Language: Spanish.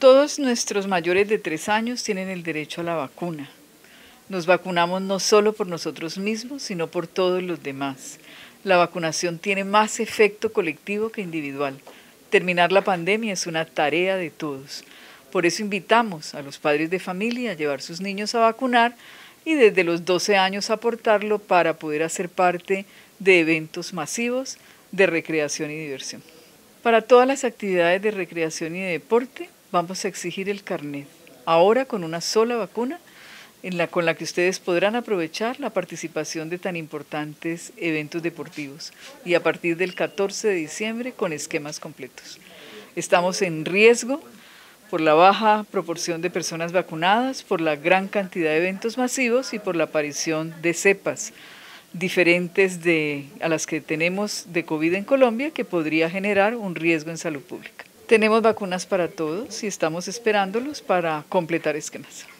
Todos nuestros mayores de 3 años tienen el derecho a la vacuna. Nos vacunamos no solo por nosotros mismos, sino por todos los demás. La vacunación tiene más efecto colectivo que individual. Terminar la pandemia es una tarea de todos. Por eso invitamos a los padres de familia a llevar sus niños a vacunar y desde los 12 años aportarlo para poder hacer parte de eventos masivos de recreación y diversión. Para todas las actividades de recreación y de deporte vamos a exigir el carnet, ahora con una sola vacuna, con la que ustedes podrán aprovechar la participación de tan importantes eventos deportivos y a partir del 14 de diciembre con esquemas completos. Estamos en riesgo por la baja proporción de personas vacunadas, por la gran cantidad de eventos masivos y por la aparición de cepas diferentes a las que tenemos de COVID en Colombia, que podría generar un riesgo en salud pública. Tenemos vacunas para todos y estamos esperándolos para completar esquemas.